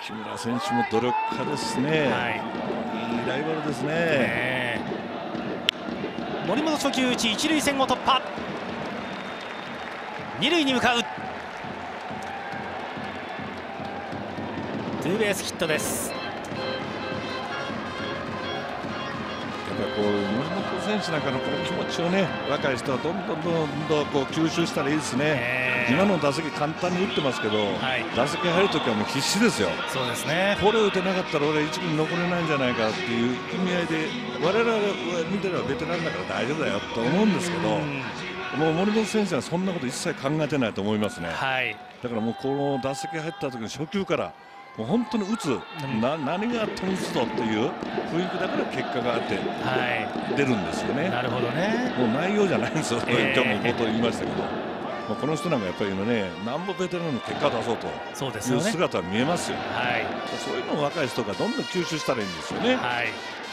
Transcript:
木村選手も努力家ですね、いいライバルですね。 森本初球打ち、一塁線を突破、二塁に向かう、ツーベースヒットです。 やっぱりこう森本選手なんかのこの気持ちをね、若い人はどんどんこう吸収したらいいですね。今の打席簡単に打ってますけど、打席入るときはもう必死ですよ。 そうですね。 これを打てなかったら俺一軍に残れないんじゃないかっていう意味合いで、我々は見てるのはベテランだから大丈夫だよと思うんですけど、もう森本選手はそんなこと一切考えてないと思いますね。だからもうこの打席入った時の初球からもう本当に打つ、何があっても打つぞっていう雰囲気だから結果があって出るんですよね。 なるほどね。 もう内容じゃないんですよ、今日も冒頭言いましたけど。この人なんかやっぱり今ね、なんぼベテランの結果を出そうという姿は見えますよ。そういうのを若い人がどんどん吸収したらいいんですよね。